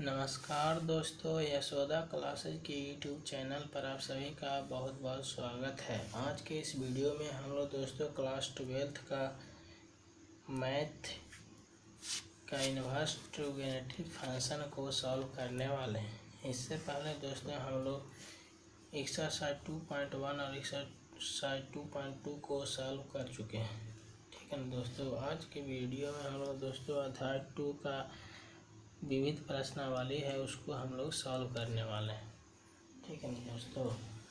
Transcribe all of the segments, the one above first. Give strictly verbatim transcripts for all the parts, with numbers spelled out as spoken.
नमस्कार दोस्तों, यशोदा क्लासेज के यूट्यूब चैनल पर आप सभी का बहुत बहुत स्वागत है। आज के इस वीडियो में हम लोग दोस्तों क्लास ट्वेल्थ का मैथ का इनवर्स ट्रिग्नोमेट्रिक फंक्शन को सॉल्व करने वाले हैं। इससे पहले दोस्तों हम लोग एक्सरसाइज टू पॉइंट वन और एक्सरसाइज टू पॉइंट टू को सॉल्व कर चुके हैं। ठीक है ना दोस्तों, आज के वीडियो में हम लोग दोस्तों अध्याय टू का विविध प्रश्नावली है उसको हम लोग सॉल्व करने वाले हैं। ठीक है ना दोस्तों,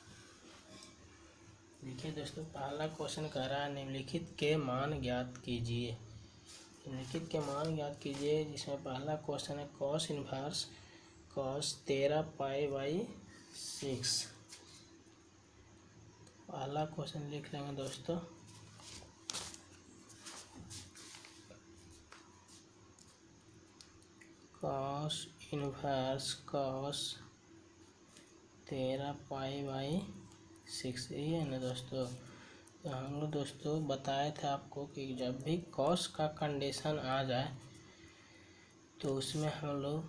देखिए दोस्तों, पहला क्वेश्चन कह रहा है निम्नलिखित के मान ज्ञात कीजिए। निम्नलिखित के मान ज्ञात कीजिए, जिसमें पहला क्वेश्चन है कॉस इनवर्स कॉस तेरह पाई बाई सिक्स। पहला क्वेश्चन लिख लेंगे दोस्तों। कॉस इनवर्स कॉस तेरह पाई बाई सिक्स, यही है ना दोस्तों। तो हम लोग दोस्तों बताए थे आपको कि जब भी कॉस का कंडीशन आ जाए तो उसमें हम लोग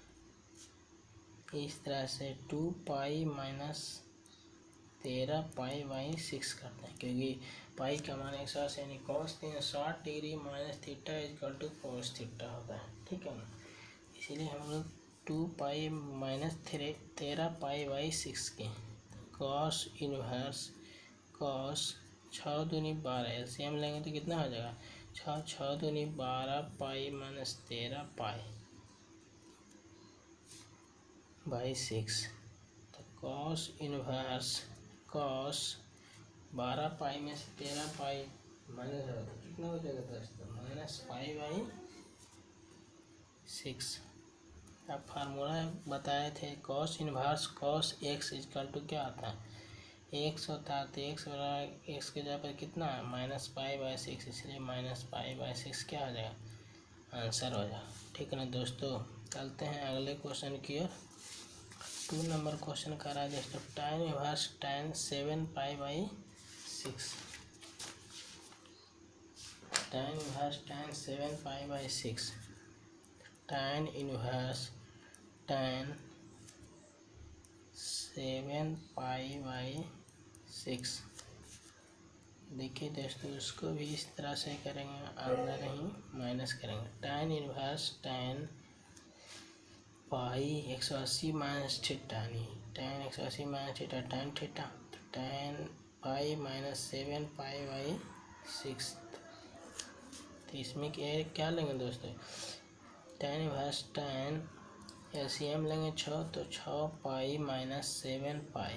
इस तरह से टू पाई माइनस तेरह पाई बाई सिक्स करते हैं, क्योंकि पाई का मान एक सौ यानी कॉस तीन साठ degree minus theta equal to cos theta होता है। ठीक है ना, इसीलिए हम लोग टू पाई माइनस थ्री तेरह पाई बाई सिक्स की कॉस इनवर्स कॉस छः दूनी बारह एलसीएम लेंगे तो कितना हो जाएगा, छः छः दूनी बारह पाई माइनस तेरह पाई बाई सिक्स। तो कॉस इनवर्स कॉस बारह पाई में से तेरह पाई माइनस कितना हो जाएगा दोस्तों, माइनस पाई बाई सिक्स। अब फार्मूला बताए थे cos inverse cos x equal to क्या आता है, एक्स होता है। तो एक्स बराबर एक्स के जगह पर कितना है, माइनस पाई बाई सिक्स, इसलिए माइनस पाई बाई सिक्स क्या हो जाएगा, आंसर हो जाएगा। ठीक है ना दोस्तों, चलते हैं अगले क्वेश्चन की ओर। टू नंबर क्वेश्चन कर रहा है दोस्तों tan inverse tan seven pi by six. tan inverse tan seven pi by six tan inverse tan seven pi by six. देखिए दोस्तों, उसको भी इस तरह से करेंगे, अंदर नहीं माइनस करेंगे। tan इनवर्स tan पाई एक सौ अस्सी माइनस थीटा, नहीं tan एक सौ अस्सी माइनस थीटा tan थीटा, तो tan pi minus seven pi by six. तो इसमें क्या लेंगे दोस्तों, tan इनवर्स tan एलसीएम लेंगे छः, तो छः पाई माइनस सेवन पाई,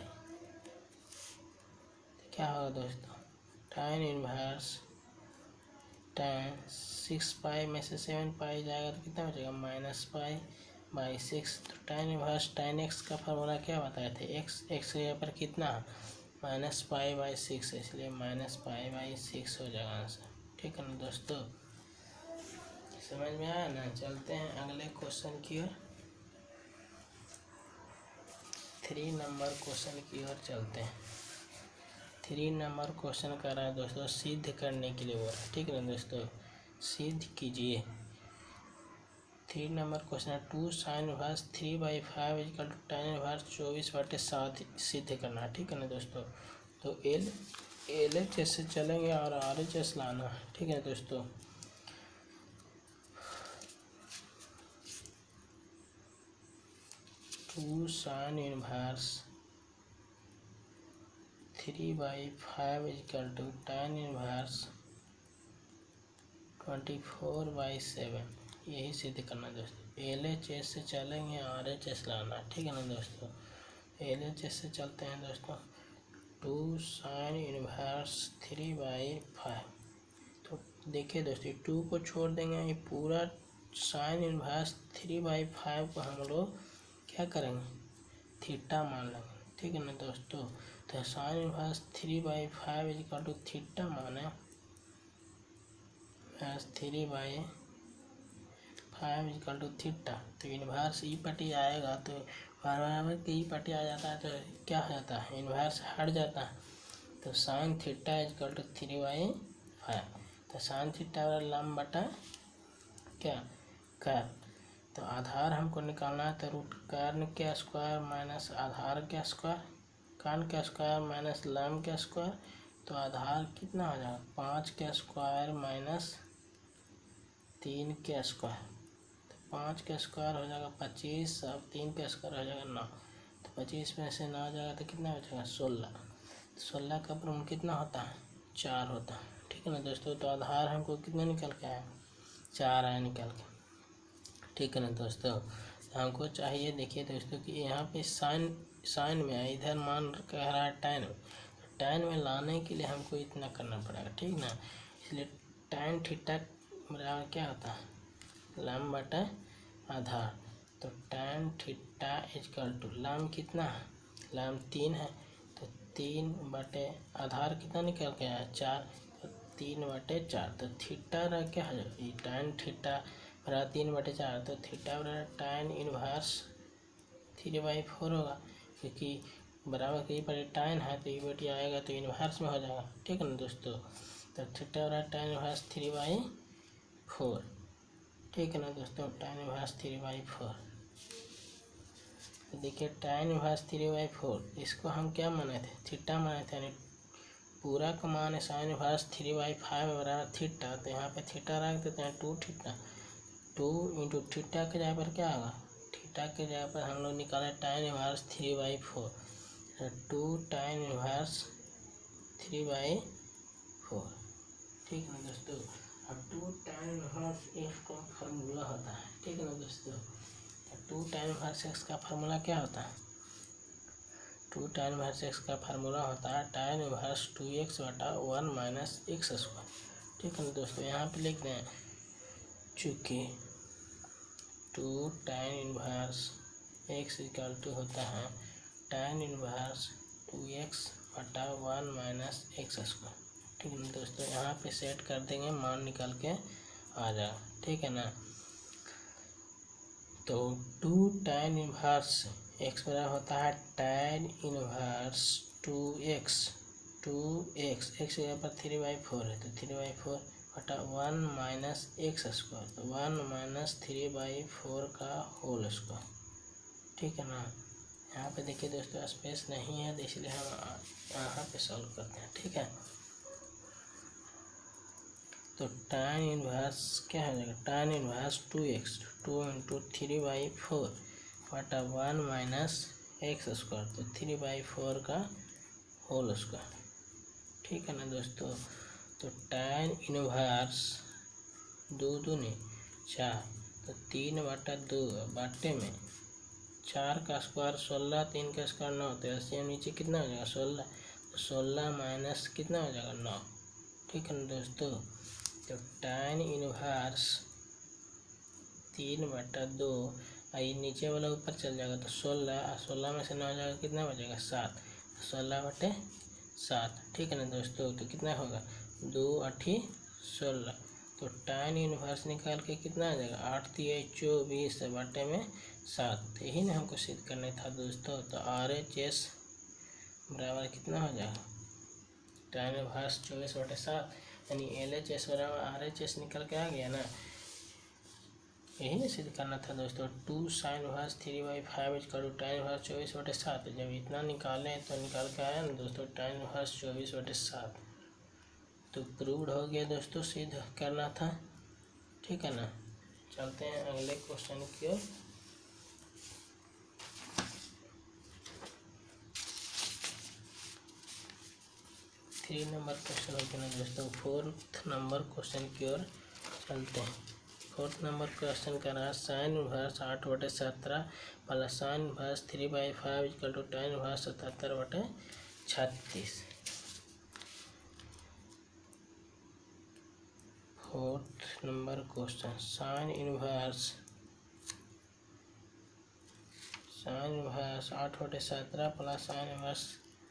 क्या होगा दोस्तों, tan inverse tan six pi में से सेवन पाई जाएगा तो कितना बचेगा, माइनस पाई बाई सिक्स। तो tan इनवर्स tan एक्स का फार्मूला क्या बताए थे, एक्स एक्स के जगह पर कितना माइनस पाई बाई सिक्स, इसलिए माइनस पाई बाई सिक्स हो जाएगा आंसर। ठीक है ना दोस्तों, समझ में आया ना। चलते हैं अगले क्वेश्चन की ओर, थ्री नंबर क्वेश्चन की ओर चलते हैं। थ्री नंबर क्वेश्चन कर रहा है दोस्तों सिद्ध करने के लिए बोला। ठीक है ना दोस्तों, सिद्ध कीजिए। थ्री नंबर क्वेश्चन है two sine inverse three by five equal to tan inverse चौबीस बटे सात सिद्ध करना। ठीक है ना दोस्तों, तो एल एल एच एस से चलेंगे और आर एच एस लाना है। ठीक है दोस्तों, two sine inverse three by five equal to tan inverse twenty four by seven, यही सिद्ध करना दोस्तों। एल एच एस से चलेंगे, आर एच एस लाना। ठीक है ना दोस्तों, एल एच एस से चलते हैं दोस्तों। Two sine inverse three by five, तो देखिए दोस्तों टू को छोड़ देंगे, ये पूरा sine inverse three by five को हम लोग क्या करेंगे, थीटा मान लेंगे। ठीक है ना दोस्तों, तो sine inverse three by five equal to theta माने three by five equal to theta. तो इनवर्स ई पटी आएगा तो बराबर की ई पटी आ जाता है, तो क्या हो जाता है, इनवर्स हट जाता है। तो sine theta equal to three by five, तो साइन थीटा वाला लंब बटा क्या कर, तो आधार हमको निकालना है, तो रूट कर्ण के स्क्वायर माइनस आधार के स्क्वायर, कर्ण के स्क्वायर माइनस लंब के स्क्वायर। तो आधार कितना हो जाएगा, पाँच के स्क्वायर माइनस तीन के स्क्वायर। तो पाँच के स्क्वायर हो जाएगा पच्चीस, अब तीन के स्क्वायर हो जाएगा नौ। तो पच्चीस में से नौ हो जाएगा तो कितना हो जाएगा, सोलह। सोलह का प्रमुख कितना होता है, चार होता है। ठीक है ना दोस्तों। तो आधार हमको कितना निकल के आया, चार आया निकल के। ठीक है ना दोस्तों। हमको चाहिए, देखिए दोस्तों कि यहाँ पे साइन साइन में है, इधर मान कह रहा है टैन में। टैन में लाने के लिए हमको इतना करना पड़ेगा, ठीक ना। इसलिए टैन थीटा बराबर क्या होता है, लंब बटा आधार। तो टैन थीटा इजकल टू लंब कितना है, लंब तीन है, तो तीन बटे आधार कितना निकल के आया, चार। तो तीन बटे चार, तो थीटा रह क्या है, टैन थीटा बराबर तीन बटे चार। तो थीटा बराबर tan inverse three by four होगा, क्योंकि बराबर कहीं पर टैन है तो ये बटी आएगा तो इनवर्स में हो जाएगा। ठीक है ना दोस्तों। तो थीटा बराबर tan inverse three by four. ठीक है ना दोस्तों, tan inverse three by four. तो देखिए tan inverse three by four, इसको हम क्या माने थे, थीटा माने थे, यानी पूरा का मान है sine inverse three by five बराबर थीटा। तो यहाँ पे थीटा रख देते हैं, two theta, two into theta के जगह पर क्या होगा, थीटा के जगह पर हम लोग निकाले tan inverse three by four. तो two tan inverse three by four. ठीक है ना दोस्तों। अब टू टैन इनवर्स एक्स का फार्मूला होता है, ठीक है ना दोस्तों। टू टैन इनवर्स एक्स का फार्मूला क्या होता है, टू टैन इनवर्स एक्स का फार्मूला होता है टैन इनवर्स टू एक्स बटा वन माइनस एक्स स्क्वायर। ठीक है ना दोस्तों। यहाँ पे लिख दें, चूँकि two tan inverse x equal to होता है टैन इनवर्स टू एक्स बटा वन माइनस एक्स स्क्वायर। ठीक है ना दोस्तों। यहाँ पे सेट कर देंगे, मान निकल के आ जाएगा। ठीक है ना। तो टू टैन इनवर्स एक्स बराबर होता है tan inverse two x, two x x जगह पर थ्री बाई फोर है, तो थ्री बाई फोर बटा वन माइनस एक्स स्क्वायर। तो one minus three by four का होल स्क्वायर। ठीक है ना। यहाँ पे देखिए दोस्तों स्पेस नहीं है, तो इसलिए हम यहाँ पे सॉल्व करते हैं। ठीक है। तो टैन इनवर्स क्या हो जाएगा, tan inverse two x, two into three by four बटा वन माइनस एक्स स्क्वायर। तो थ्री बाई फोर का होल स्क्वायर। ठीक है ना दोस्तों। तो टैन इनवर्स दो दूनी चार, तो तीन बटा दो बाटे में चार का स्क्वायर सोलह, तीन का स्क्वायर नौ, तो ऐसे नीचे कितना हो जाएगा, सोलह। तो सोलह माइनस कितना हो जाएगा, नौ। ठीक है ना दोस्तों। तो टैन इनवर्स तीन बटा दो, आई नीचे वाला ऊपर चल जाएगा, तो सोलह, और सोलह में से नौ हो जाएगा, कितना बचेगा, सात। सोलह बटे सात। ठीक है ना दोस्तों। तो कितना होगा, दो अठी सोलह। तो टैन इनवर्स निकाल के कितना आ जाएगा, आठ दिए चौबीस बटे में सात। तो यही ना हमको सिद्ध करना था दोस्तों। तो आर एच एस बराबर कितना हो जाएगा, टैन इनवर्स चौबीस बटे सात, यानी एल एच एस बराबर आर एच एस निकल के आ गया ना। यही ना सिद्ध करना था दोस्तों। Two sine inverse three by five is करो टैन इनवर्स चौबीस बटे सात। जब इतना निकाले तो निकाल के आया ना दोस्तों, टैन इनवर्स चौबीस बटे सात। तो प्रूव्ड हो गया दोस्तों, सिद्ध करना था। ठीक है ना। चलते हैं अगले क्वेश्चन की ओर। थ्री नंबर क्वेश्चन हो गया ना दोस्तों। फोर्थ नंबर क्वेश्चन की ओर चलते हैं। फोर्थ नंबर क्वेश्चन का रहा साइन इनवर्स आठ बटे सत्रह वाला sine inverse three by five equal to tan inverse सतहत्तर बटे छत्तीस। Fourth number question sine inverse sine inverse आठ बटे सत्रह plus sine inverse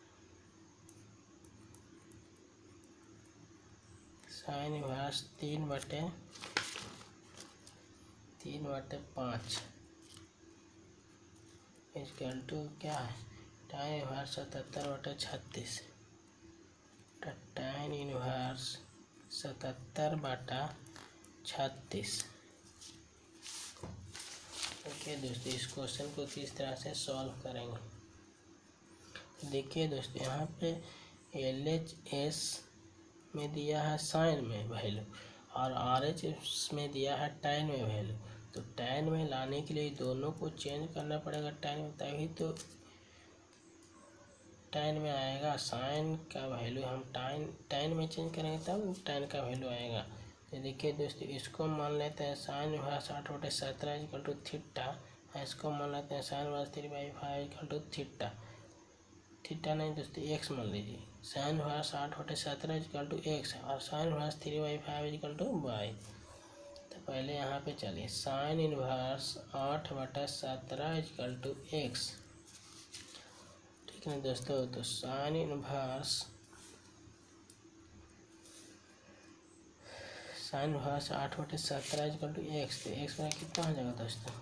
sine inverse तीन बटे तीन बटे पाँच इक्वल टू क्या है, टैन इनवर्स सतहत्तर बटे छत्तीस। टैन इनवर्स सतहत्तर बटा छत्तीस देखिए दोस्तों इस क्वेश्चन को किस तरह से सॉल्व करेंगे। देखिए दोस्तों यहाँ पे एल एच एस में दिया है साइन में वैल्यू और आर एच एस में दिया है टैन में वैल्यू। तो टैन में लाने के लिए दोनों को चेंज करना पड़ेगा टैन में, तभी तो टैन में आएगा। साइन का वैल्यू हम टैन टैन में चेंज करेंगे तब टैन का वैल्यू आएगा। तो देखिए दोस्तों इसको मान लेते हैं साइन इनवर्स आठ बटे सत्रह इक्वल टू थीटा। इसको मान लेते हैं sine inverse three by five equal to theta. Theta नहीं दोस्तों एक्स मान लीजिए। साइन इनवर्स आठ बटे सत्रह इक्वल टू एक्स और sine inverse three by five equal to y. तो पहले यहाँ पे चलिए साइन इनवर्स आठ बटा सत्रह इक्वल टू एक्स, ठीक है दोस्तों। तो साइन इनवर्स साइन इनवर्स आठ बटे सत्रह इक्वल टू एक्स, तो एक्स में कितना हो जाएगा दोस्तों।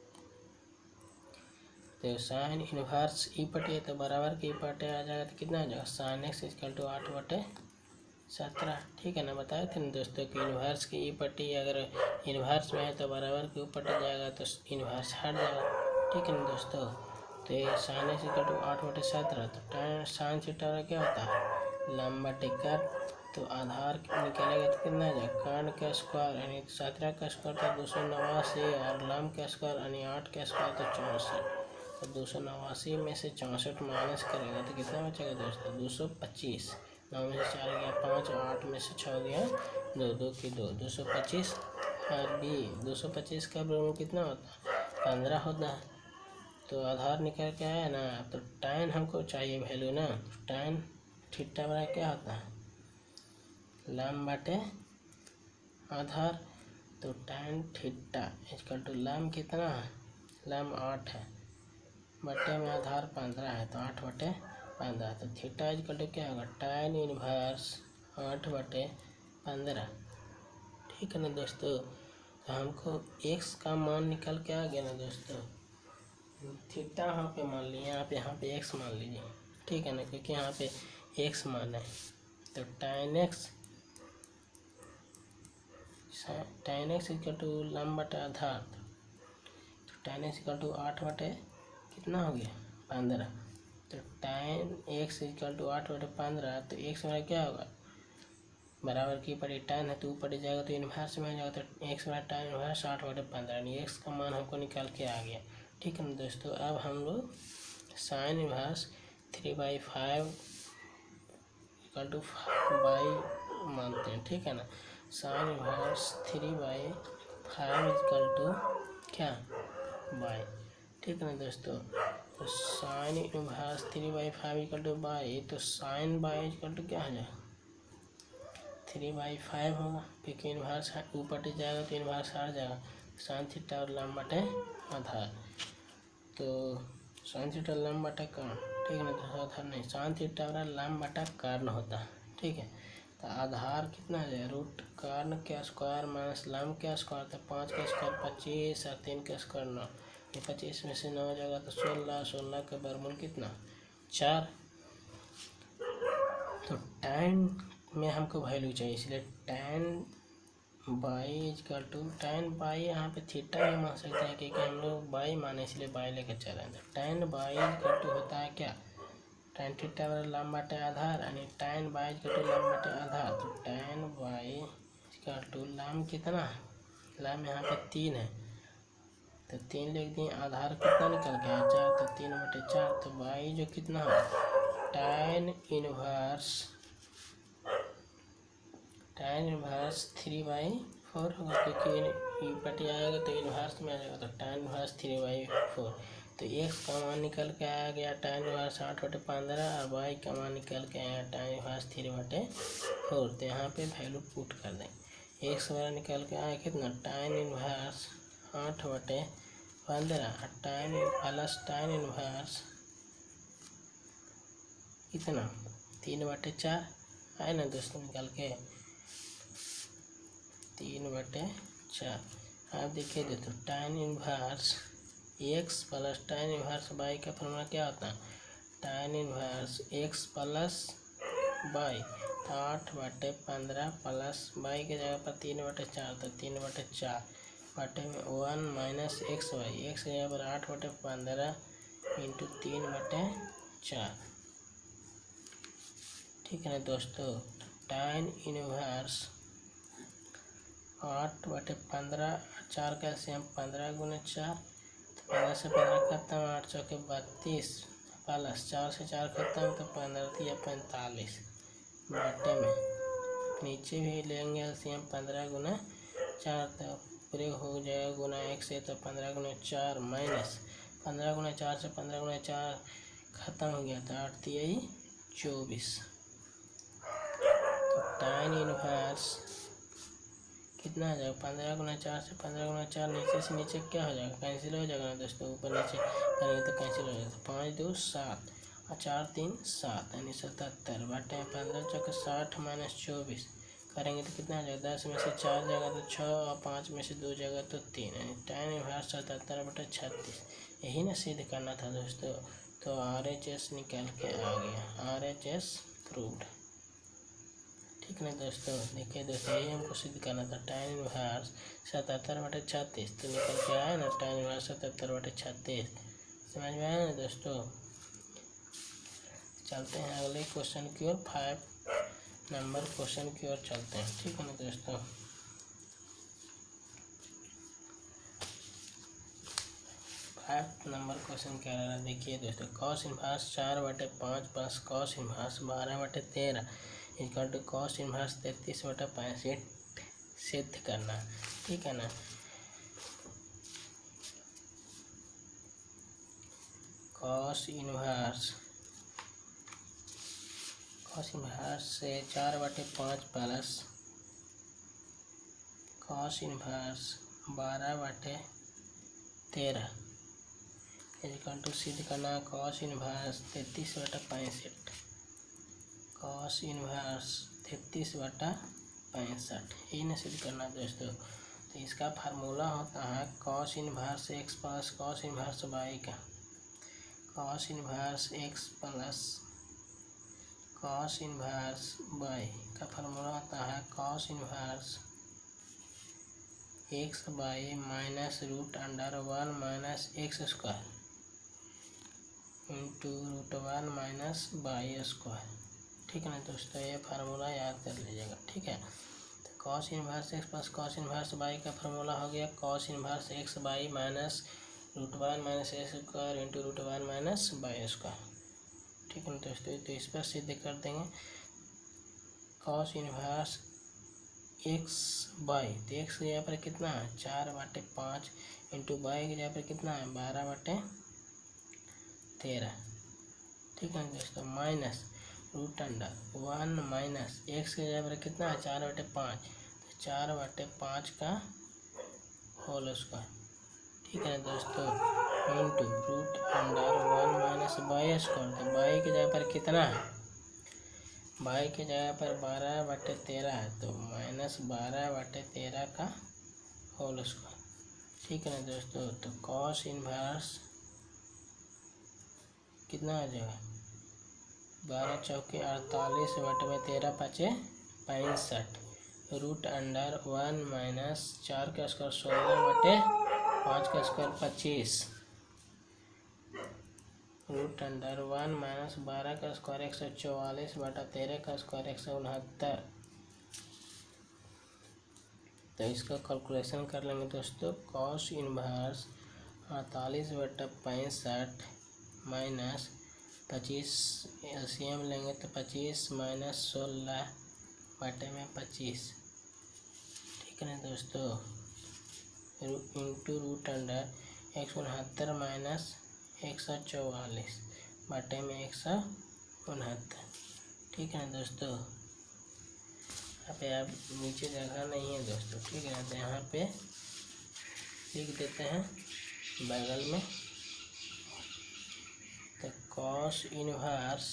तो साइन इनवर्स ई पटे तो बराबर के ई पटे आ जाएगा, तो कितना आ जाएगा साइन एक्स इक्वल टू आठ बटे सत्रह, ठीक है ना। बताए थे ना दोस्तों कि इनवर्स की ई पट्टी अगर इनवर्स में है तो बराबर के ऊपर जाएगा तो इनवर्स हट जाएगा, ठीक है ना दोस्तों। तो ये साइन एक्स इक्वल टू आठ बटे सत्रह, तो टाइम साइन थीटा क्या होता है लंबा टिकर। तो आधार निकालेगा तो कितना आ जाएगा कान का स्क्वायर यानी सत्रह का स्क्वायर तो दो सौ नवासी और लम का स्क्वायर यानी आठ का स्क्वायर तो चौंसठ। तो दो सौ नवासी में से चौंसठ माइनस करेगा तो कितना बचेगा दोस्तों दो सौ पच्चीस। नौ में से चार गया पाँच और आठ में से छः गया दो, दो की दो, दो सौ पच्चीस और बी दो सौ पच्चीस का वर्गमूल कितना होता है पंद्रह होता है। तो आधार निकल के आया ना। तो टैन हमको चाहिए वैल्यू ना। टैन थीटा बराबर क्या होता है लम बटे आधार। तो टैन थीटा इक्वल टू लम कितना है लम आठ है बटे में आधार पंद्रह है तो आठ बटे पंद्रह। तो थीटा इक्वल टू क्या होगा टैन इनवर्स आठ बटे पंद्रह, ठीक है ना दोस्तों। तो हमको एक्स का मान निकल के आ गया ना दोस्तों। थीटा यहाँ पे मान लिए, यहाँ पे यहाँ पे एक्स मान लीजिए, ठीक है ना, क्योंकि यहाँ पे एक्स मान है। तो tan x tan x equal to लम बटे आधार। तो टैन एक्स इक्वल टू आठ बटे कितना हो गया पंद्रह। तो टैन एक्स इक्वल टू आठ बटे पंद्रह। तो एक्स में क्या होगा बराबर की पड़ी टैन है तो ऊपर जाएगा तो इनवर्स में आ जाएगा। तो एक्स में टैन इनवर्स आठ बटे पंद्रह यानी एक्स का मान हमको निकाल के आ गया, ठीक है ना दोस्तों। अब हम लोग sine inverse three by five equal to y मानते हैं, ठीक है ना। Sine inverse three by five equal to क्या बाई, ठीक है ना दोस्तों। तो sine inverse three by five equal to y. तो साइन बाई इक्वल टू क्या हो जाएगा थ्री बाई फाइव होगा, क्योंकि इनवर्स ऊपर जाएगा तो इनवर्स हट जाएगा। साइन थीटा और लम बटे आधार। तो साइन थीटा लम बटा कर्ण, ठीक है ना तो आधार नहीं साइन थीटा और लम बटा कर्ण होता है, ठीक है। तो आधार कितना है रूट कर्ण का स्क्वायर माइनस लम का स्क्वायर। तो पाँच का स्क्वायर पच्चीस और तीन का स्क्वायर नौ। ये पच्चीस में से नौ हो जाएगा तो सोलह, सोलह का वर्गमूल कितना चार। तो टैन में हमको वैल्यू चाहिए इसलिए tan y equal to tan y यहाँ पे थीटा भी मान सकते हैं क्योंकि हम लोग बाई माने इसलिए बाई लेकर चल रहे हैं। तो टैन बाई इक्वल टू होता है क्या टैन थीटा बराबर लम बटे आधार यानी टैन बाई इक्वल टू लम बटे आधार। तो टैन बाई इक्वल टू लम कितना है लम यहाँ पे तीन है तो तीन लिख दिए। आधार कितना निकल गया चार, तो तीन बटे चार। तो बाई जो कितना है tan inverse tan inverse three by four होगा क्योंकि पटी आएगा तो इनवर्स में आ जाएगा। तो tan inverse three by four. तो एक्स का मान निकल के आ गया टैन इनवर्स आठ बटे पंद्रह और वाई का मान निकल के आया टैन इनवर्स थ्री बटे फोर। तो यहाँ पे वैल्यू पुट कर देंगे। एक्स वाला निकल के आया कितना टैन इनवर्स आठ बटे पंद्रह टैन प्लस टैन इनवर्स कितना तीन बटे चार आए ना दोस्तों निकल के तीन बटे चार। आप देखिए दोस्तों tan inverse x plus tan inverse y का फॉर्मूला क्या होता है tan inverse x plus y. आठ बटे पंद्रह प्लस बाई के जगह पर तीन बटे चार तो तीन बटे चार बटे में one minus x y, x यहाँ पर आठ बटे पंद्रह इंटू तीन बटे चार। ठीक है ना दोस्तों। टाइन इनवर्स आठ बटे पंद्रह, चार का सेम पंद्रह गुने चार, तो पंद्रह से पंद्रह खत्म, आठ चौके बत्तीस, प्लस चार से चार खत्म, तो पंद्रह दिया पैंतालीस बटे में नीचे भी लेंगे एलसीएम पंद्रह गुना चार, तो पूरे हो जाएगा गुना एक से, तो पंद्रह गुना चार माइनस पंद्रह गुना चार से पंद्रह गुना चार खत्म हो गया, तो आठ दिया ही चौबीस। तो टाइन इनवर्स कितना आ जाएगा, पंद्रह गुना चार से पंद्रह गुना चार, नीचे से नीचे क्या हो जाएगा, कैंसिल हो जाएगा ना दोस्तों, ऊपर नीचे करेंगे तो कैंसिल हो जाएगा। पाँच दो सात और चार तीन सात यानी सतहत्तर बटे पंद्रह चौके साठ माइनस चौबीस करेंगे तो कितना आ जाएगा, दस में से चार जगह तो छः और पाँच में से दो जगह तो तीन, यानी टाइन इनवर्स सतहत्तर बटे छत्तीस। यही ना सिद्ध करना था दोस्तों। तो आर एच एस निकल के आ गया, आर एच एस प्रूव्ड। ठीक है दोस्तों। देखिए दोस्तों यही हमको सिद्ध करना था, टाइन इनवर्स सतहत्तर बटे छत्तीस, तो निकल के आया ना टाइन इनवर्स सतहत्तर बटे छत्तीस। समझ में आया ना दोस्तों। चलते हैं अगले क्वेश्चन की ओर, फाइव नंबर क्वेश्चन की ओर चलते हैं। ठीक है ना दोस्तों। फाइव नंबर क्वेश्चन क्या रहा है, देखिए दोस्तों। कॉस इनवर्स चार बटे पाँच प्लस कॉस इनवर्स बारह बटे तेरह इक्वल टू कॉस इनवर्स तैंतीस बटा पैंसठ सिद्ध करना। ठीक है ना। कॉस इनवर्स कॉस इनवर्स से चार बटे पाँच प्लस कॉस इनवर्स बारह बटे तेरह इक्वल टू सिद्ध करना कॉस इनवर्स तैंतीस बटा पैंसठ, कॉस इनवर्स तैंतीस बटा पैंसठ, यही ना सिद्ध करना दोस्तों। तो इसका फार्मूला होता है cos inverse x plus cos inverse y का, cos inverse x plus cos inverse y का फार्मूला होता है cos inverse x y minus root under one minus x square into root one minus y square. ठीक है ना दोस्तों, ये formula याद कर लीजिएगा। ठीक है। तो cos inverse x plus cos inverse y का फार्मूला हो गया cos inverse x y minus root one minus x square into root one minus y square. ठीक है ना दोस्तों। तो इस पर सिद्ध कर देंगे कॉस इनवर्स एक्स बाई, तो एक्स के यहाँ पर कितना है चार बटे पाँच इंटू बाई के यहाँ पर कितना है बारह बटे तेरह। ठीक है दोस्तों। Minus root under one minus x के यहाँ पर कितना है चार बटे पाँच, तो चार बटे पाँच का होल स्क्वायर। ठीक है दोस्तों। Into root under one minus y square, तो बाई की जगह पर कितना है, बाई की जगह पर बारह बटे तेरह है, तो माइनस बारह बटे तेरह का होल स्क्वायर। ठीक है ना दोस्तों। तो कॉस इनवर्स कितना आ जाएगा बारह चौके अड़तालीस बटे में तेरह पचे पैंसठ, रूट अंडर वन माइनस चार का स्क्वायर सोलह बटे पाँच का स्क्वायर पच्चीस, रूट अंडर वन माइनस बारह का स्क्वायर एक सौ चौवालीस बटा तेरह का स्क्वायर एक सौ उनहत्तर। तो इसका कैलकुलेशन कर लेंगे दोस्तों। कॉस इनवर्स अड़तालीस बटा पैंसठ माइनस पच्चीस, एलसीएम लेंगे तो पच्चीस माइनस सोलह बटे में पच्चीस। ठीक है ना दोस्तों। इंटू रूट अंडर एक सौ उनहत्तर माइनस एक सौ चौवालीस बटे में एक सौ उनहत्तर। ठीक है ना दोस्तों। यहाँ पे आप नीचे जगह नहीं है दोस्तों। ठीक है। तो यहाँ पे लिख देते हैं बगल में, तो कॉस इनवर्स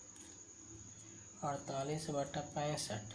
अड़तालीस बटा पैंसठ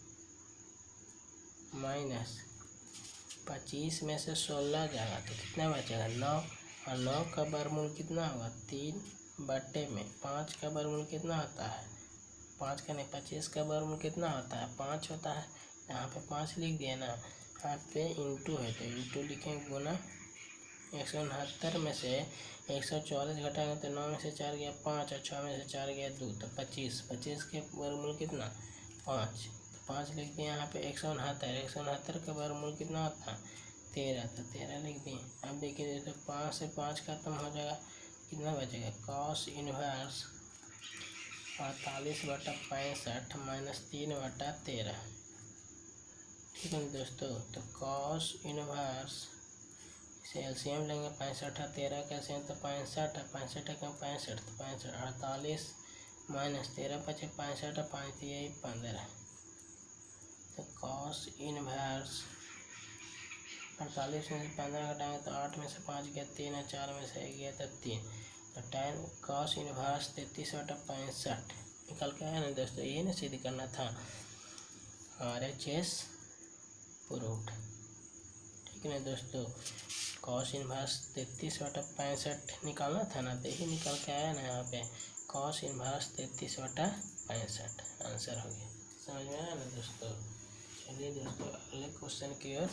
माइनस पच्चीस में से सोलह जाएगा तो कितना बचेगा नौ, और नौ का वर्गमूल कितना होगा तीन बटे में पाँच का वर्गमूल कितना होता है पाँच का नहीं पच्चीस का वर्गमूल कितना होता है पाँच होता है। यहाँ पे पाँच लिख दिया ना, यहाँ पे इंटू है तो इंटू लिखेंगे गुना। एक सौ उनहत्तर में से एक सौ चौवालीस घटाएंगे तो नौ में से चार गया पाँच और छः में से चार गया दो, तो पच्चीस। पच्चीस के वर्गमूल कितना? पाँच। तो पाँच लिख दिए यहाँ पे। एक सौ उनहत्तर एक सौ उनहत्तर का वर्गमूल कितना होता है? तेरह। तो तेरह लिख दिए। अब देखिए तो पाँच से पाँच खत्म हो जाएगा, कितना बचेगा? कॉस इनवर्स अड़तालीस बटा पैंसठ माइनस तीन बटा तेरह। ठीक है दोस्तों, तो कॉस इनवर्स से एलसीएम लेंगे, पैंसठ है तेरह का एलसीएम तो पैंसठ है, पैंसठ का पैंसठ तो पैंसठ अड़तालीस माइनस तेरह पचे पैंसठ है, पाँच यही पंद्रह। तो कॉस इनवर्स अड़तालीस में से पंद्रह घटाएंगे तो आठ में से पाँच गया तीन है, चार में से गया तो तीन। तो टेन कॉस इनवर्स तैंतीस बटा पैंसठ निकल के आया ना दोस्तों। ये ना सिद्ध करना था, आर एच एस प्रूव्ड। ठीक है ना दोस्तों, कॉस इनवर्स तैंतीस बटा पैंसठ निकालना था ना, तो यही निकल के आया ना यहाँ पे, कॉस इनवर्स तैंतीस बटा पैंसठ आंसर हो गया। समझ में आया ना दोस्तों। चलिए दोस्तों अगले क्वेश्चन की ओर।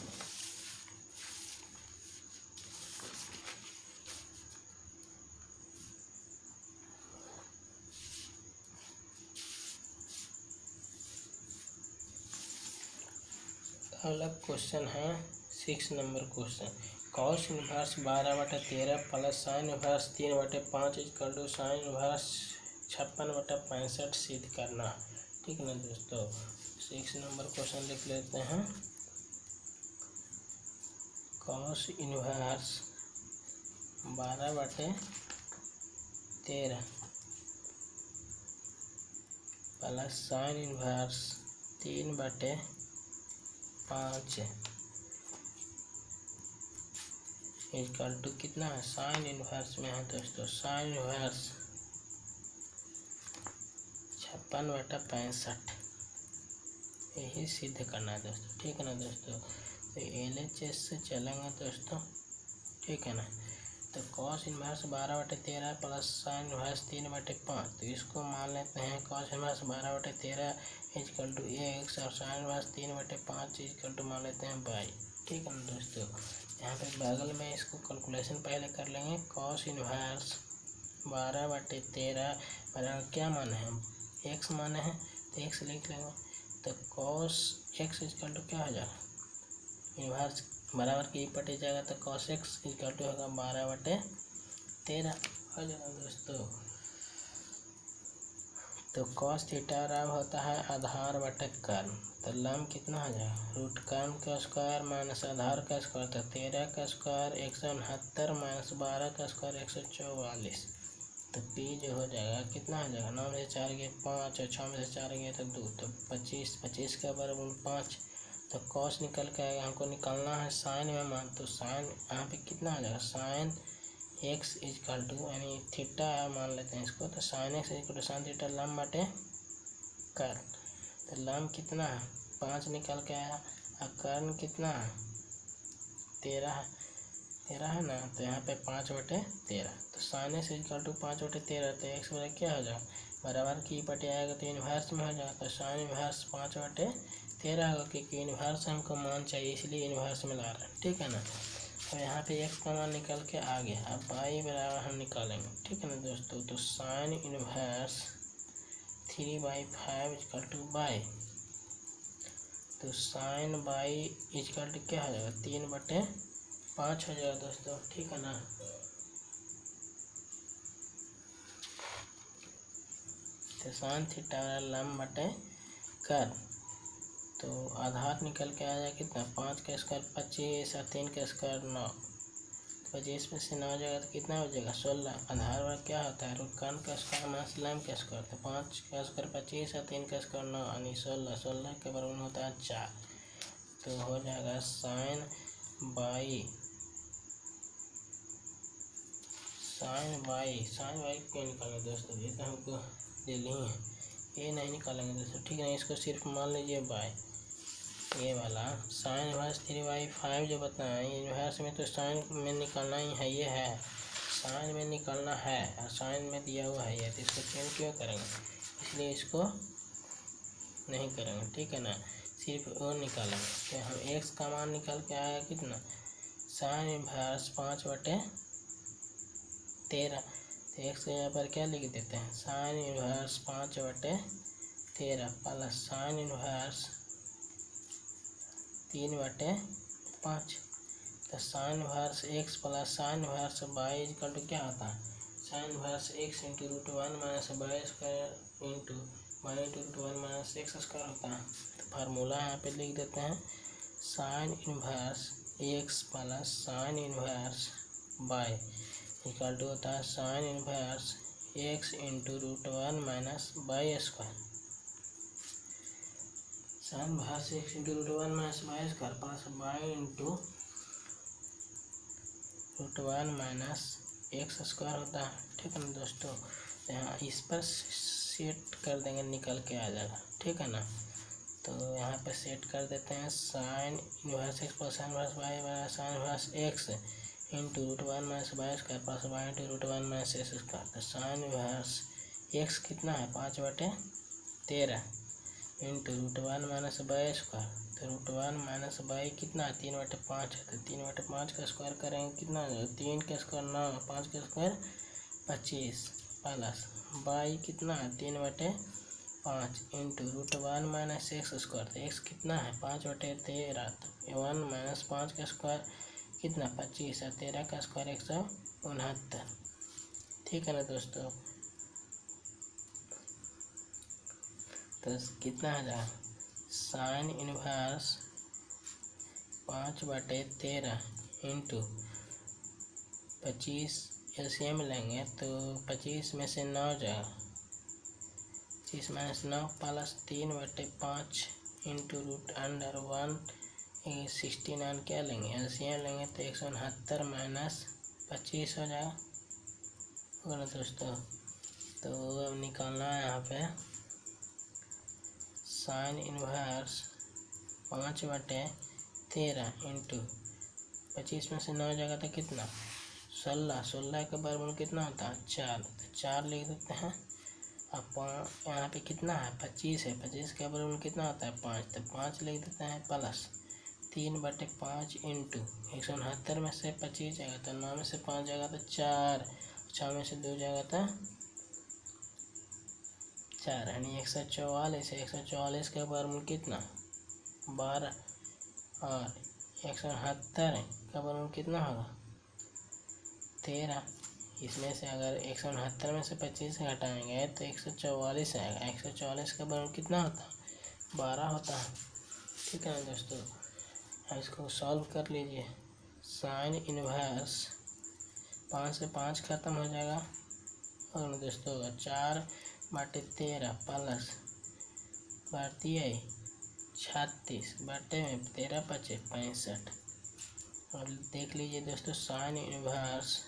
अगला क्वेश्चन है six number question. Cos inverse बारह बटा तेरह प्लस साइन इनवर्स तीन बटे पाँच इक्वल टू साइन इनवर्स छप्पन बटा पैंसठ सिद्ध करना। ठीक है ना दोस्तों, सिक्स नंबर क्वेश्चन लिख लेते हैं। कॉस इनवर्स बारह बटे तेरह प्लस साइन इनवर्स तीन बटे पाँच इक्वल टू कितना है? साइन इनवर्स में है दोस्तों, साइन इनवर्स छप्पन बटा पैंसठ, यही सिद्ध करना है दोस्तों। ठीक है ना दोस्तों, तो एल एच एस से चलेंगे दोस्तों। ठीक है ना, तो कॉस इनवर्स बारह बटे तेरह प्लस साइन इनवर्स तीन बटे पाँच, तो इसको मान लेते हैं कॉस इनवर्स बारह बटे तेरह इक्वल टू एक्स और साइन इनवर्स तीन बटे पाँच इक्वल टू मान लेते हैं बाई। ठीक है ना दोस्तों, यहाँ पे बगल में इसको कैलकुलेशन पहले कर लेंगे। कॉस इनवर्स बारह बटे तेरह बराबर क्या माने हैं? एक्स माने हैं, तो एक्स लिख लेंगे। तो कॉस एक्स इक्वल टू क्या हो जाएगा? इनवर्स बराबर की पटे जाएगा तो कॉस एक्स इक्वल टू होगा बारह बटे तेरह हो जाएगा दोस्तों। तो कॉस थीटा बराबर होता है आधार बटे कर्म, तो लम्ब कितना हो जाएगा? रूट कर्म का स्क्वायर माइनस आधार का स्क्वायर, तो तेरह का स्क्वायर एक सौ उनहत्तर माइनस बारह का स्क्वायर एक सौ चौवालीस। तो पी जो हो जाएगा कितना हो जाएगा? नौ में से चार गए पाँच और छः में से चार गए तो दो, तो पच्चीस। पच्चीस का वर्गमूल पाँच, तो कॉस निकल के आएगा। हमको निकालना है साइन में मान, तो साइन यहाँ पे कितना आ जाएगा? साइन एक्स इक्वल टू यानी थीटा मान लेते हैं इसको, तो sine x equal to sine theta लम्ब बटे कर्न। तो लम्ब कितना है? पाँच निकल के आया और कर्न कितना है? तेरह तेरह है ना, तो यहाँ पे पाँच बटे तेरह, तो साइन एक्स इक्वल टू पाँच बटे तेरह, तो एक्स बराबर क्या हो जाएगा? बराबर की पटे आएगा तो इन्वर्स में हो जाएगा, तो साइन इन्वर्स पाँच बटे तेरह होगा, क्योंकि इन्वर्स हमको मान चाहिए इसलिए इन्वर्स में ला रहे हैं। ठीक है ना, तो यहाँ पे एक्स का मान निकल के आ गया। अब बाई बराबर हम निकालेंगे। ठीक है ना दोस्तों, तो sine inverse three by five equal to y, तो साइन बाई इक्वल टू क्या हो जाएगा? तीन बटे पाँच हो जाएगा दोस्तों। ठीक है ना, तो साइन थीटा लम्ब बटे कर्न, तो आधार निकल के आ जाए कितना? पाँच का स्क्वायर पच्चीस और तीन का स्क्वायर नौ, पच्चीस में से नौ हो जाएगा तो कितना हो जाएगा? सोलह। आधार वर्ग क्या होता है? रूट कर्न का स्क्वायर माइनस लैम्ब का स्क्वायर, तो पाँच का स्क्वायर पच्चीस और तीन का स्क्वायर नौ यानी सोलह। सोलह के बराबर होता है चार, तो हो जाएगा sine y sine y sine y क्यों निकालेंगे दोस्तों? ये तो हमको दिल्ली है, ये नहीं निकालेंगे दोस्तों। ठीक है, इसको सिर्फ मान लीजिए बाई ये वाला sine inverse three by five जो बताएं इनवर्स में, तो साइन में निकालना ही है, ये है साइन में निकालना है और साइन में दिया हुआ है ये, तो इसको चेंज क्यों करेंगे? इसलिए इसको नहीं करेंगे। ठीक है ना, सिर्फ वो निकालेंगे। तो हम एक्स का मान निकाल के आएगा कितना, साइन इनवर्स पाँच बटे तेरह। तो एक्स के यहाँ पर क्या लिख देते हैं, साइन इनवर्स पाँच बटे तेरह प्लस साइन इनवर्स तीन बटे पाँच। तो sine inverse x plus sine inverse y equal to क्या होता है, sine inverse x into root one minus y square into y into root one minus x square होता है। तो फार्मूला यहाँ पे लिख देते हैं, sine inverse x plus sine inverse y equal to होता है sine inverse x into root one minus y square. Sine inverse x into root one minus y square plus y into root one minus x square होता है। ठीक है ना दोस्तों, तो यहाँ इस पर सेट कर देंगे, निकल के आ जाएगा। ठीक है ना, तो यहाँ पे सेट कर देते हैं, sine inverse x plus sine inverse y by sine inverse x into root one minus y square plus y into root one minus x square. तो साइन इनवर्स एक्स कितना है, पाँच बटे तेरह into root one minus y square. तो root one minus y कितना है, तीन बटे पाँच है। तो तीन बटे पाँच का स्क्वायर करेंगे कितना हो जाएगा, तीन का स्क्वायर नौ, पाँच का स्क्वायर पच्चीस प्लस वाई कितना है, तीन बटे पाँच into root one minus x square. तो एक्स कितना है, पाँच बटे तेरह। तो वन माइनस पाँच का स्क्वायर कितना, पच्चीस है। तेरह का स्क्वायर एक सौ उनहत्तर। ठीक है ना दोस्तों, तो कितना आ जाएगा, साइन इनवर्स पाँच बटे तेरह इंटू पच्चीस, एलसीएम लेंगे तो पच्चीस में से नौ जाएगा, पच्चीस माइनस नौ प्लस तीन बटे पाँच into root under one sixty nine क्या लेंगे, एलसीएम लेंगे तो एक सौ उनहत्तर माइनस पच्चीस हो जाएगा। होगा ना दोस्तों, तो अब निकालना है यहाँ पे साइन इनवर्स पाँच बटे तेरह इंटू पच्चीस में से नौ जगह तो कितना, सोलह। सोलह का वर्गमूल कितना होता है, चार। तो चार लिख देते हैं। अब यहाँ पे कितना है, पच्चीस है। पच्चीस का वर्गमूल कितना होता है, पाँच। तो पाँच लिख देते हैं प्लस तीन बटे पाँच इंटू एक सौ उनहत्तर में से पच्चीस जाएगा तो नौ में से पाँच जाएगा तो चार, छः में से दो जाएगा तो चार, यानी एक सौ चौवालीस है। एक सौ चौवालीस का वर्गमूल कितना, बारह। और एक सौ उनहत्तर का वर्गमूल कितना होगा, तेरह। इसमें से अगर एक सौ उनहत्तर में से पच्चीस घटाएंगे तो एक सौ चौवालीस आएगा। एक सौ चौवालीस का वर्गमूल कितना होता है, बारह होता है। ठीक है ना दोस्तों, अब इसको सॉल्व कर लीजिए। साइन इनवर्स पाँच से पाँच खत्म हो जाएगा और दोस्तों चार बटे तेरह प्लस भारतीय छत्तीस बटे में तेरह पचे पैंसठ। और देख लीजिए दोस्तों, साइन इनवर्स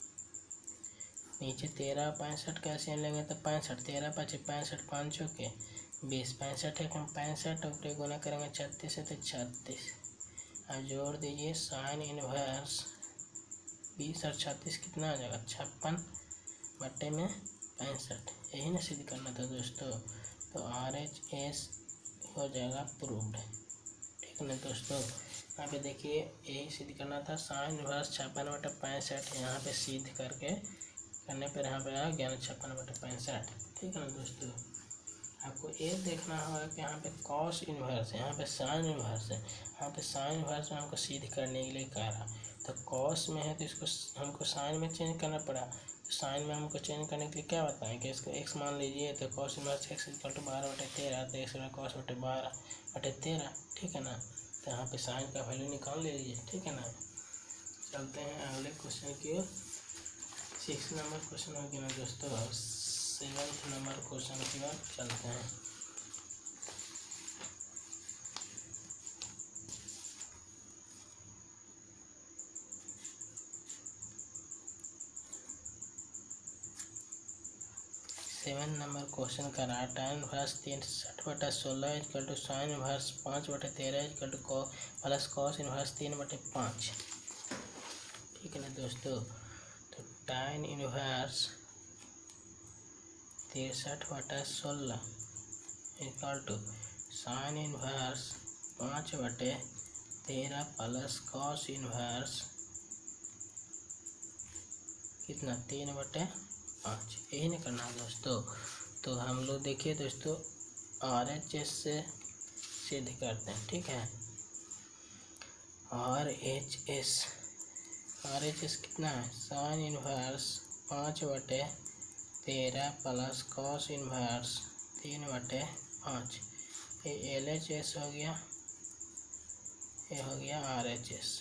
नीचे तेरह पैंसठ का एलसीएम लेंगे तो पैंसठ, तेरह पचे पैंसठ, पाँचों के बीस, पैंसठ है हम पैंसठ और गुना करेंगे छत्तीस है तो छत्तीस। अब जोड़ दीजिए, साइन इनवर्स बीस और छत्तीस कितना आ जाएगा, छप्पन बटे में पैंसठ। यही ना सिद्ध करना था दोस्तों, तो आर एच एस हो जाएगा प्रूव्ड। ठीक है ना दोस्तों, यहाँ पे देखिए यही सिद्ध करना था, साइन इनवर्स छप्पन बटे पैंसठ। यहाँ पे सिद्ध करके करने पर यहाँ पे आ गया छप्पन बटे पैंसठ। ठीक है ना दोस्तों, आपको ये देखना होगा कि यहाँ पे कॉस इनवर्स है, यहाँ पे साइन इनवर्स है। यहाँ पे साइन इनवर्स में हमको सिद्ध करने के लिए कह रहा, तो कॉस में है तो इसको हमको साइन में चेंज करना पड़ा। तो साइन में हमको चेंज करने के लिए क्या बताएं कि इसको एक्स मान लीजिए, तो cos inverse x equal to बारह बटे तेरह, तो एक्स कॉस बटे बारह बटे तेरह। ठीक है ना, तो यहाँ पे साइन का वैल्यू निकाल लीजिए। ठीक है ना, चलते हैं अगले क्वेश्चन की ओर। सिक्स नंबर क्वेश्चन हो गया ना दोस्तों, सेवन्थ नंबर क्वेश्चन की ओर चलते हैं। सेवन नंबर क्वेश्चन का रहा, tan इनवर्स तिरसठ बटा सोलह इक्वल टू साइन इनवर्स पाँच बटे तेरह equal to cos plus cos inverse तीन बटे पाँच। ठीक है ना दोस्तों, तो tan इनवर्स तिरसठ बटा सोलह इक्वल टू साइन इनवर्स पाँच बटे तेरह प्लस कॉस इनवर्स कितना तीन बटे पाँच, यही नहीं करना है दोस्तों। तो हम लोग देखिए दोस्तों आर एच एस से सिद्ध करते हैं, ठीक है। R H S R H S कितना है, साइन इनवर्स पाँच बटे तेरह प्लस कॉस इनवर्स तीन बटे पाँच। ये एल एच एस हो गया, ये हो गया आर एच एस।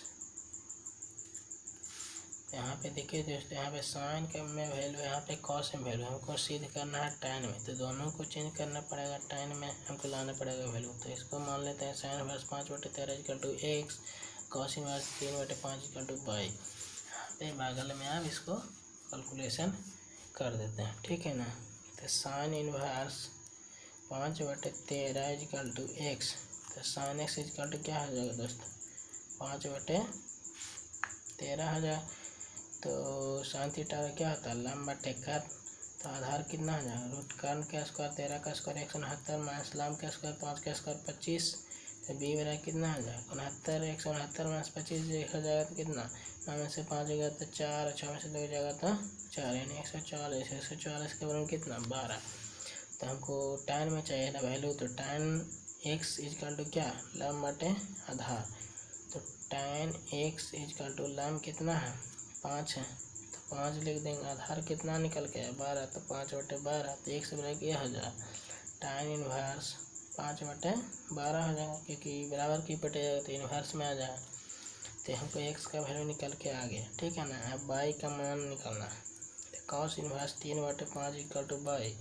यहाँ पे देखिए दोस्तों, यहाँ पे साइन का में वैल्यू, यहाँ पे कॉस में वैल्यू, हमको सिद्ध करना है टैन में, तो दोनों को चेंज करना पड़ेगा। टैन में हमको लाना पड़ेगा वैल्यू, तो इसको मान लेते हैं साइन इनवर्स पाँच बटे तेरह equal to x, cos inverse तीन बटे पाँच इक्वल टू बाई। यहाँ पे बगल में आप इसको कैलकुलेशन कर देते हैं, ठीक है ना। तो साइन इनवर्स पाँच बटे तेरह इक्वल टू एक्स, तो साइन एक्स इक्वल टू क्या हो जाएगा दोस्तों, पाँच बटे तेरह हो जाएगा। तो साइन थीटा का क्या होता है, लंब बटे कर्न, तो आधार कितना हो जाएगा, रूट कर्न का स्क्वायर तेरह का स्क्वायर एक सौ उनहत्तर माइनस लंब का स्क्वायर पाँच का स्क्वायर पच्चीस, तो बी मेरा कितना हो जाएगा उनहत्तर, एक सौ उनहत्तर माइनस पच्चीस एक हो जाएगा तो कितना, नौ में से पाँच हो गया तो चार, छः में से दो हो जाएगा तो चार, यानी एक सौ चालीस। एक सौ चालीस के बराबर कितना बारह। तो हमको टैन में चाहिए ना वैल्यू, तो टैन एक्स इजकल टू क्या, लंब बटे आधार, तो टैन एक्स इजकल टू लंब कितना है पाँच है, तो पाँच लिख देंगे। आधार कितना निकल के है बारह, तो पाँच बटे बारह, तो एक से बड़ा यह हो जाएगा टैन इनवर्स पाँच बटे बारह हो जाएगा, क्योंकि बराबर की बटे जाएगा तो इनवर्स में आ जाएगा। तो हमको एक्स का वैल्यू निकल के आ गया, ठीक है ना। अब बाई का मान निकलना है, तो कॉस इनवर्स तीन बटे पाँच इक्वल टू बाई,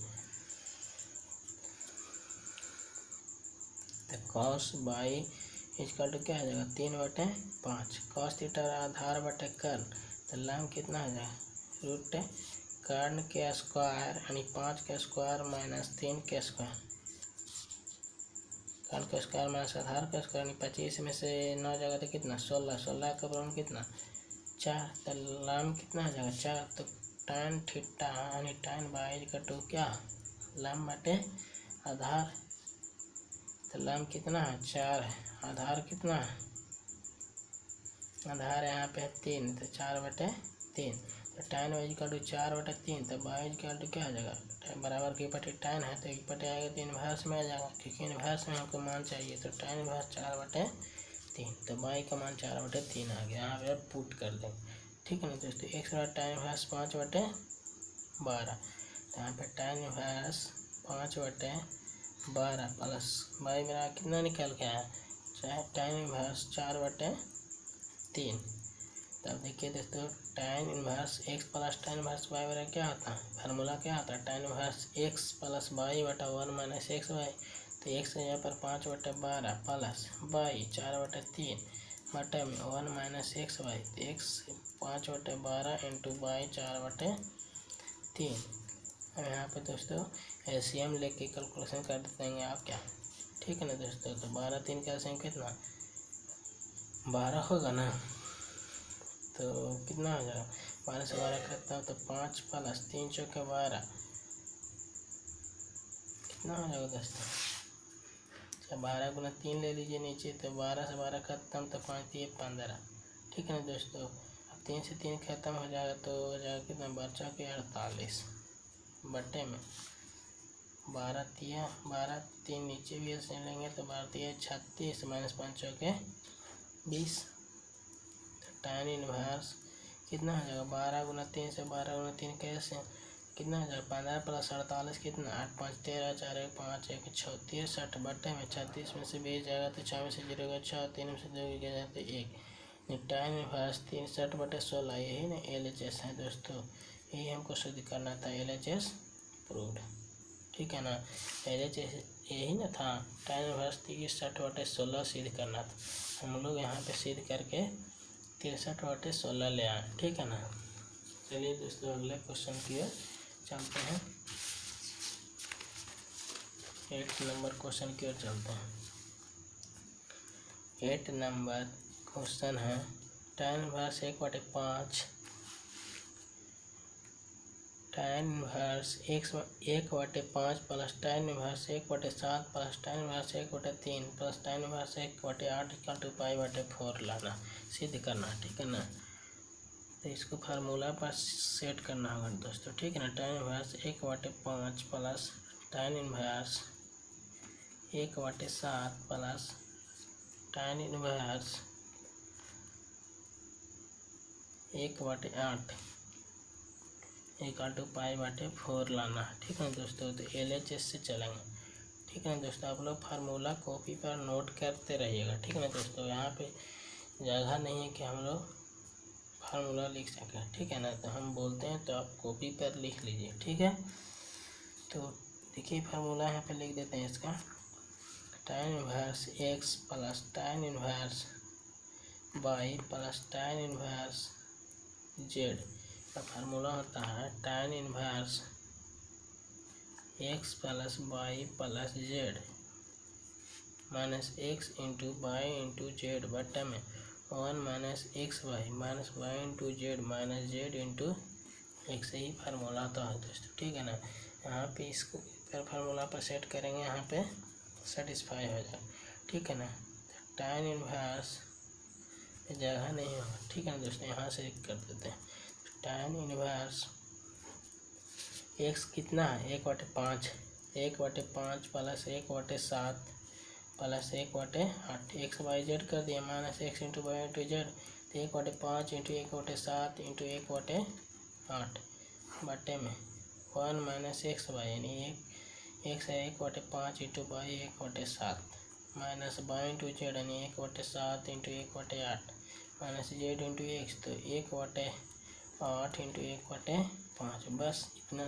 तो कॉस बाई इक्वल टू क्या हो जाएगा तीन बटे पाँच। कॉस थीटा आधार बटे कर्न, तो लंब कितना हो जाएगा रूट कर्न के स्क्वायर यानी पाँच के स्क्वायर माइनस तीन के स्क्वायर, कर्न के स्क्वायर माइनस आधार का स्क्वायर, यानी पच्चीस में से नौ जाएगा तो कितना सोलह, सोलह का बराबर कितना चार, तो लंब कितना हो जाएगा चार। तो टैन थीटा यानी टैन बाई का टू क्या लंब बटे आधार, तो लंब कितना है चार है, आधार कितना है आधार यहाँ पे है तीन, तो चार बटे तीन, तो टैन वाइज का टू चार बटे तीन, तो बाईज का टू क्या हो जाएगा बराबर की बटे टैन है, तो एक बटे आएगा तो इनवर्स में आ जाएगा, क्योंकि इनवर्स में हमको मान चाहिए, तो टैन इनवर्स चार बटे तीन, तो बाई का मान चार बटे तीन आ गया। यहाँ पे पुट कर देंगे, ठीक है ना दोस्तों। एक्स बराबर टैन इनवर्स पाँच बटे बारह, तो यहाँ पे टैन इनवर्स पाँच बटे बारह प्लस बाई मेरा कितना निकल के आया, चाहे टैन इनवर्स चार बटे तीन। तब देखिए दोस्तों tan inverse x plus tan inverse y बराबर क्या होता है, फार्मूला क्या होता है, tan inverse x plus y बटा वन माइनस एक्स वाई, तो एक्स यहाँ पर पाँच बटे बारह प्लस वाई चार बटे तीन बटे में वन माइनस एक्स वाई, तो एक्स पाँच बटे बारह इंटू वाई चार बटे तीन। अब यहाँ पे दोस्तों एल सी एम लेके कैलकुलेशन कर देंगे आप क्या, ठीक है ना दोस्तों। तो बारह तीन का एल सी एम कितना बारह होगा ना, तो कितना हो जाएगा बारह से बारह करता हूँ तो पाँच प्लस तीन चौके बारह, कितना हो जाएगा दोस्तों, अच्छा बारह गुना तीन ले लीजिए नीचे, तो बारह से बारह खत्म तो पाँच दिए पंद्रह, ठीक है ना दोस्तों। अब तीन से तीन खत्म हो जाएगा तो हो जाएगा कितना बारह चौके अड़तालीस बटे में बारह तिया बारह तीन नीचे भी ऐसे लेंगे तो बारह तिया छत्तीस माइनस पाँच चौके बीस, टैन इनवर्स कितना हो जाएगा बारह गुना तीन से बारह गुना तीन कैसे कितना हो जाएगा पंद्रह प्लस अड़तालीस कितना आठ पाँच तेरह चार एक पाँच एक छः तिरसठ बटे में छत्तीस में से बीस जाएगा तो छः में से जीरो का छः, तीन में से दो गया जाए तो एक, टैन इनवर्स तिरसठ बटे सोलह, यही ना एल एच एस है दोस्तों, यही हमको सिद्ध करना था, एल एच एस प्रूव्ड, ठीक है ना। एल एच एस यही ना था, टैन इनवर्स तिरसठ बटे सोलह सिद्ध करना था, हम लोग यहाँ पे सिद्ध करके तिरसठ बटे सोलह ले आए, ठीक है ना। चलिए दोस्तों अगले क्वेश्चन की ओर चलते हैं, एट नंबर क्वेश्चन की ओर चलते हैं। एट नंबर क्वेश्चन है टैन इनवर्स एक बटे पाँच tan इनवर्स एक्स एक बटे पाँच प्लस tan इनवर्स एक बटे सात प्लस tan इनवर्स एक बटे तीन प्लस tan इनवर्स एक बटे आठ इक्वल टू पाई बटे फोर लाना, सिद्ध करना, ठीक है ना। तो इसको फार्मूला पर सेट करना होगा दोस्तों, ठीक है ना। tan इनवर्स एक बटे पाँच प्लस tan इनवर्स एक बटे सात प्लस tan इनवर्स एक बटे आठ इक्वल टू पाई बाटे फोर लाना, ठीक है दोस्तों। तो एल एच एस से चलेंगे, ठीक है ना दोस्तों। आप लोग फार्मूला कॉपी पर नोट करते रहिएगा, ठीक है ना दोस्तों। यहाँ पे जगह नहीं है कि हम लोग फार्मूला लिख सकें, ठीक है ना। तो हम बोलते हैं तो आप कॉपी पर लिख लीजिए, ठीक है। तो देखिए फार्मूला यहाँ पे लिख देते हैं इसका, tan inverse x plus tan inverse y plus tan inverse z का फार्मूला होता है tan inverse x plus y plus z minus x into y into z बट्टा में one minus x y minus y into z minus z into x, यही formula होता है दोस्तों, ठीक है ना। यहाँ पे इसको फिर फार्मूला पर सेट करेंगे, यहाँ पे सेटिस्फाई हो जाए, ठीक है ना। tan इनवर्स जगह नहीं होगा, ठीक है ना दोस्तों। यहाँ से कर देते हैं tan इनवर्स एक्स कितना है एक बटे पाँच एक बटे पाँच प्लस एक बटे सात प्लस एक बटे आठ एक्स वाई जेड कर दिया minus x into y into z. तो एक बटे पाँच इंटू एक बटे सात इंटू एक बटे आठ बटे में वन माइनस एक्स वाई यानी एक एक्स है एक बटे पाँच इंटू वाई एक बटे सात माइनस वाई इंटू जेड यानी एक बटे सात इंटू एक बटे आठ माइनस जेड इंटू एक्स तो एक बटे आठ इंटू एक बटे पाँच। बस इतना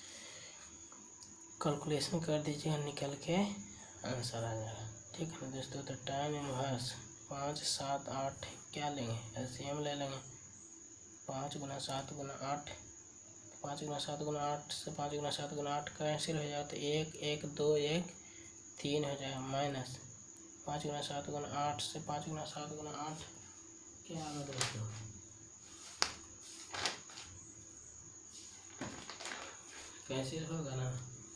कैलकुलेशन कर दीजिएगा, निकल के आंसर आ जाएगा, ठीक है ना दोस्तों। तो tan इनवर्स पाँच सात आठ क्या लेंगे, एलसीएम ले लेंगे। पाँच गुना सात गुना आठ पाँच गुना सात गुना आठ से पाँच गुना सात गुना आठ कैंसिल हो जाए तो एक एक दो एक तीन हो जाएगा माइनस पाँच गुना सात गुना आठ से पाँच गुना सात गुना आठ क्या आएगा दोस्तों, कैंसिल होगा ना।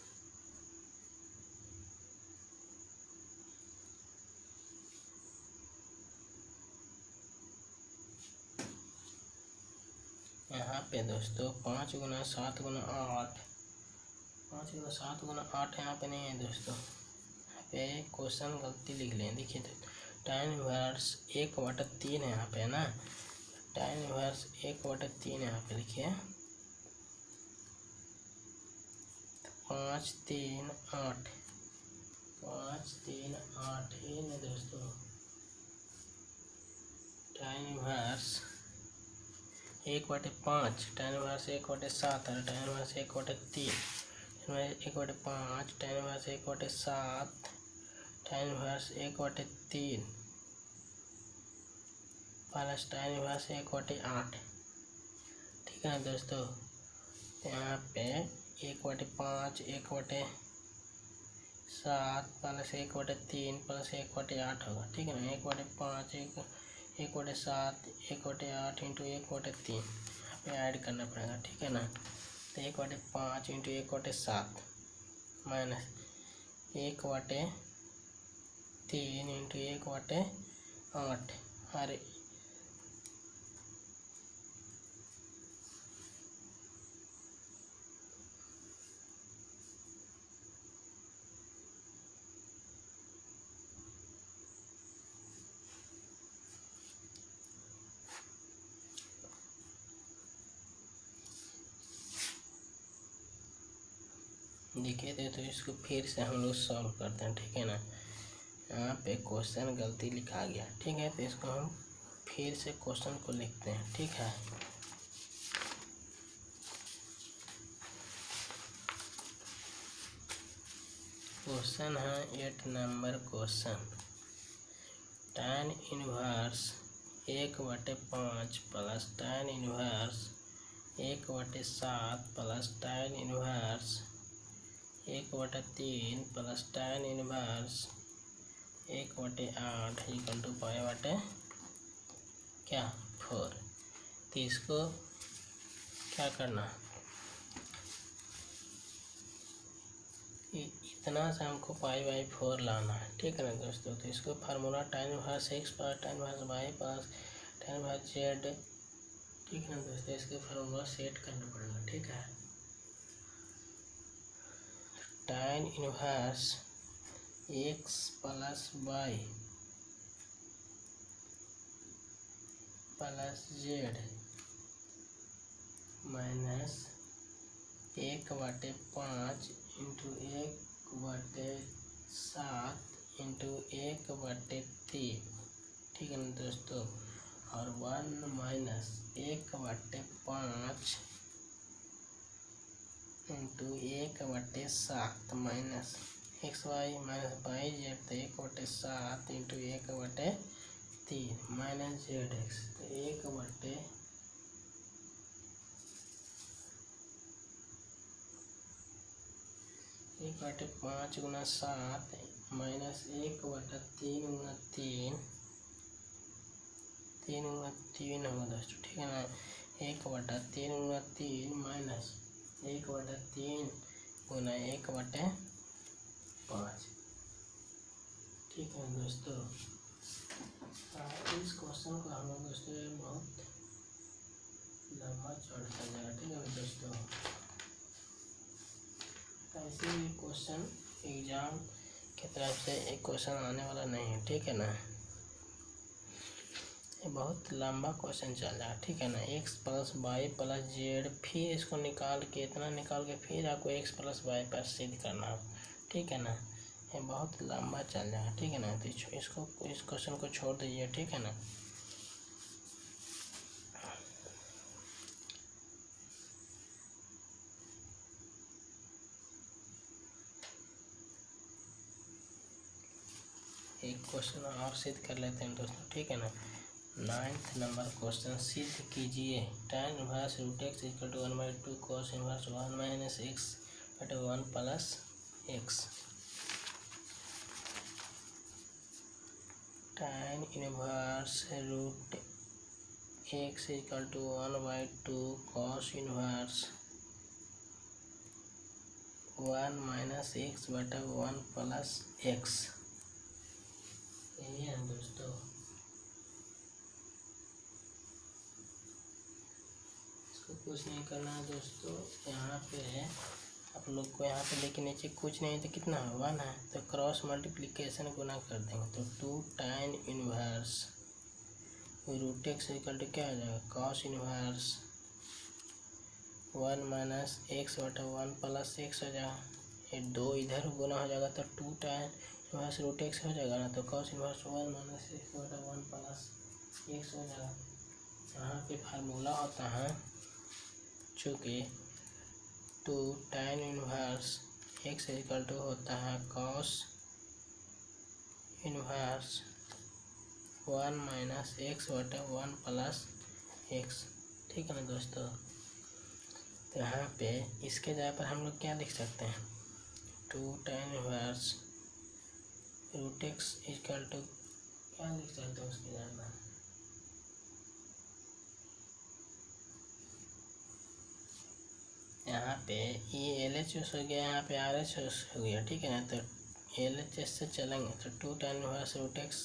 यहाँ पे दोस्तों पाँच गुना सात गुना आठ पाँच गुना सात गुना आठ यहाँ पे नहीं है दोस्तों, यहाँ पे क्वेश्चन गलती लिख लें। देखिए तो tan इनवर्स एक बटा तीन है यहाँ पे ना, tan इनवर्स एक बटा तीन यहाँ पे लिखिए पाँच तीन आठ पाँच तीन आठ ये ना दोस्तों। tan इनवर्स एक बटे पाँच tan इनवर्स एक बटे सात और tan इनवर्स एक बटे तीन एक बटे पाँच tan इनवर्स एक बटे सात tan इनवर्स एक बटे तीन प्लस tan इनवर्स एक बटे आठ, ठीक है ना दोस्तों। यहाँ पे एक बटे पाँच एक बटे सात प्लस एक बटे तीन प्लस एक बटे आठ होगा, ठीक है ना। एक बटे पाँच एक एक बटे सात एक बटे आठ इंटू एक बटे तीन यहाँ पे ऐड करना पड़ेगा, ठीक है ना। तो एक बटे पाँच इंटू एक बटे सात माइनस एक बटे तीन इंटू एक बटे आठ अरे देखिए थे तो इसको फिर से हम लोग सॉल्व करते हैं, ठीक है ना। यहाँ पे क्वेश्चन गलती लिखा गया, ठीक है। तो इसको हम फिर से क्वेश्चन को लिखते हैं, ठीक है। क्वेश्चन है eight number question tan inverse एक बटे पाँच प्लस tan इनवर्स एक बटे सात प्लस tan इनवर्स एक बटा तीन प्लस tan इनवर्स एक बटे आठ इक्वल टू पाई बटे क्या फोर। तो इसको क्या करना, इतना से हमको पाई बाई फोर लाना है, ठीक है ना दोस्तों। तो इसको formula tan inverse x plus tan inverse y plus tan inverse z, ठीक है ना दोस्तों, इसके फार्मूला सेट करना पड़ेगा, ठीक है। tan inverse x plus y plus z minus एक बटे पाँच इंटू एक बटे सात इंटू एक बटे तीन, ठीक है ना दोस्तों। और वन माइनस एक बटे पाँच इंटू एक बटे सात minus x y minus y z, तो एक बटे सात इंटू एक बटे तीन माइनस जेड एक्स, तो एक बटे एक बटे पाँच गुना सात माइनस एक बटा तीन गुना तीन, तीन गुना तीन होगा दोस्तों, ठीक है ना। एक बटा तीन गुना तीन माइनस एक बटा तीन गुना एक बटे पाँच, ठीक है दोस्तों। इस क्वेश्चन को हम लोग दोस्तों बहुत लंबा चौड़ा जाएगा, ठीक है दोस्तों। ऐसे ही क्वेश्चन एग्जाम की तरफ से एक क्वेश्चन आने वाला नहीं है, ठीक है ना। ये बहुत लंबा क्वेश्चन चल रहा है, ठीक है ना। X plus y plus z, फिर इसको निकाल के इतना निकाल के फिर आपको एक्स प्लस वाई पर सिद्ध करना है, ठीक है ना। ये बहुत लंबा चल रहा है, ठीक है ना। तो इसको इस क्वेश्चन को छोड़ दीजिए, ठीक है ना। एक क्वेश्चन और सिद्ध कर लेते हैं दोस्तों, ठीक है ना। नाइन्थ नंबर क्वेश्चन सिद्ध कीजिए tan inverse root x equal to one by two cos inverse one minus x बटे one plus x. tan inverse root x equal to one by two cos inverse one minus x बटा one plus x, यही है दोस्तों। इसको कुछ नहीं करना है दोस्तों। यहाँ पे है आप लोग को, यहाँ पे लेके नीचे कुछ नहीं, तो कितना है वन है, तो क्रॉस मल्टीप्लिकेशन गुना कर देंगे, तो two tan inverse root x equal to क्या आ जाएगा cos inverse one minus x बटा वन प्लस एक्स हो जाएगा। ये दो इधर गुना हो जाएगा तो two tan inverse root x हो जाएगा ना, तो cos inverse one minus x बटा वन प्लस एक्स हो जाएगा। यहाँ पे फार्मूला होता है चूँकि two tan inverse x equal to होता है cos inverse one minus x बटा वन प्लस एक्स, ठीक है ना दोस्तों। तो यहाँ पे इसके जगह पर हम लोग क्या लिख सकते हैं, two tan inverse root x equal to क्या लिख सकते हैं उसके जगह पर, यहाँ पे ये एल एच एस हो गया, यहाँ पे आर एच एस हो गया, ठीक है ना। तो एल एच एस से चलेंगे तो two tan inverse root x,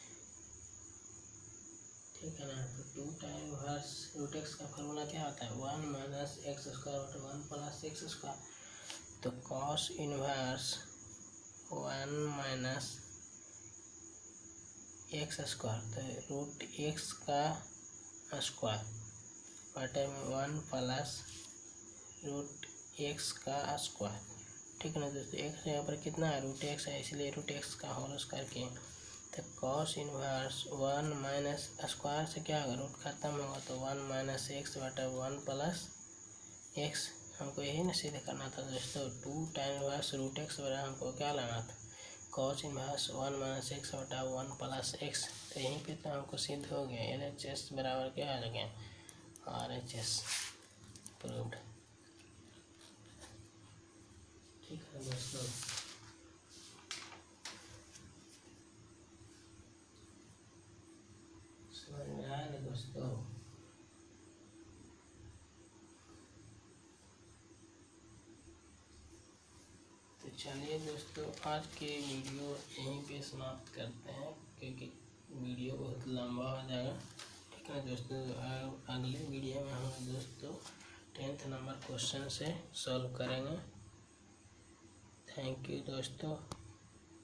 ठीक है ना। तो two tan inverse root x का फॉर्मूला क्या होता है वन माइनस एक्स स्क्वायर बटे वन प्लस एक्स स्क्वायर, तो cos inverse one minus x square, तो रूट एक्स का स्क्वायर बटे में वन प्लस रूट एक्स का स्क्वायर, ठीक है ना दोस्तों। एक्स यहाँ पर कितना है रूट एक्स है, इसलिए रूट एक्स का होल स्क्वायर किए, तो cos inverse one minus square से क्या होगा रूट खत्म होगा, तो वन माइनस एक्स बटा वन प्लस एक्स, हमको यही ना सिद्ध करना था दोस्तों। Two tan inverse root x बराबर हमको क्या लाना था cos inverse one minus x बटा वन प्लस एक्स, तो यहीं पे तो हमको सिद्ध हो गया एल एच एस बराबर क्या आ गया आर एच एस प्रूव्ड, ठीक है दोस्तों। समझ में आया ना दोस्तों। तो चलिए दोस्तों, आज के वीडियो यहीं पे समाप्त करते हैं क्योंकि वीडियो बहुत लंबा हो जाएगा। ठीक है दोस्तों, अगले वीडियो में हम दोस्तों टेंथ नंबर क्वेश्चन से सॉल्व करेंगे। थैंक यू दोस्तों।